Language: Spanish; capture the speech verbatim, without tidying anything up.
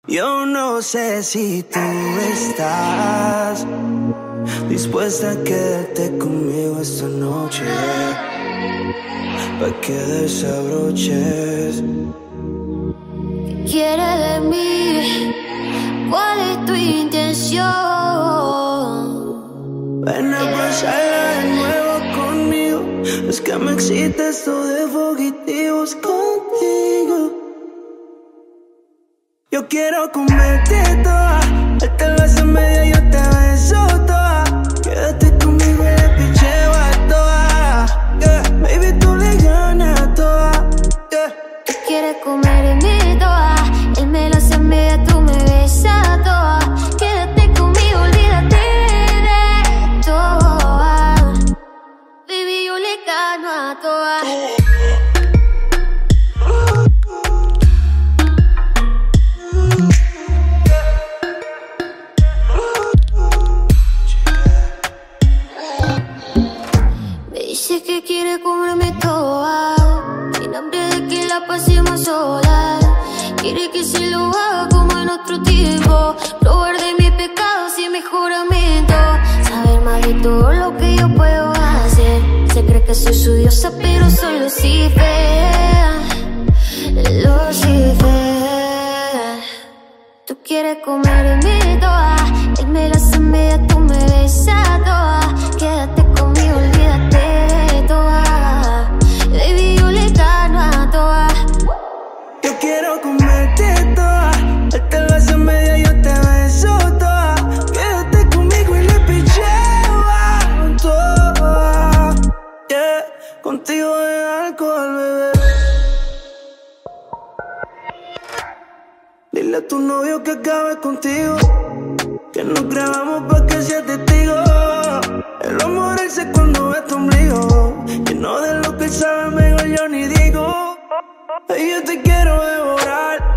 Yo no sé si tú estás dispuesta a quedarte conmigo esta noche, pa' que desabroches. ¿Qué quieres de mí? ¿Cuál es tu intención? Ven a pasarla de nuevo conmigo. Es que me excita esto de fugitivos contigo. Yo quiero comerte toda, darte beso en medio, yo te beso toda. Quédate conmigo y le picheo a toda, yeah. Baby, tú le ganas a toda, yeah. Tú quieres comerme toda, él me lo hace en medio, tú me besas toda. Quédate conmigo, olvídate de toda. Baby, yo le gano a toda. Dice que quiere comerme toda, sin hambre de que la pasemos sola. Quiere que se lo haga como en otro tiempo, probar de mis pecados y mi juramento, saber más de todo lo que yo puedo hacer. Se cree que soy su diosa, pero soy Lucifer, Lucifer. Tú quieres comerme toda, él me la hace media, tú me besas toda. Quédate conmigo, olvídate de toda. Baby, yo le gano a toda. Yo quiero comerte toda, darte beso en medio, yo te beso toda. Quédate conmigo y le picheo a toda, yeah. Contigo de alcohol, bebé. Dile a tu novio que acabe contigo, que nos grabamos pa' que sea testigo. El amor ese cuando ve tu ombligo, que no de lo que sabe mejor yo ni digo. Ay, yo te quiero devorar.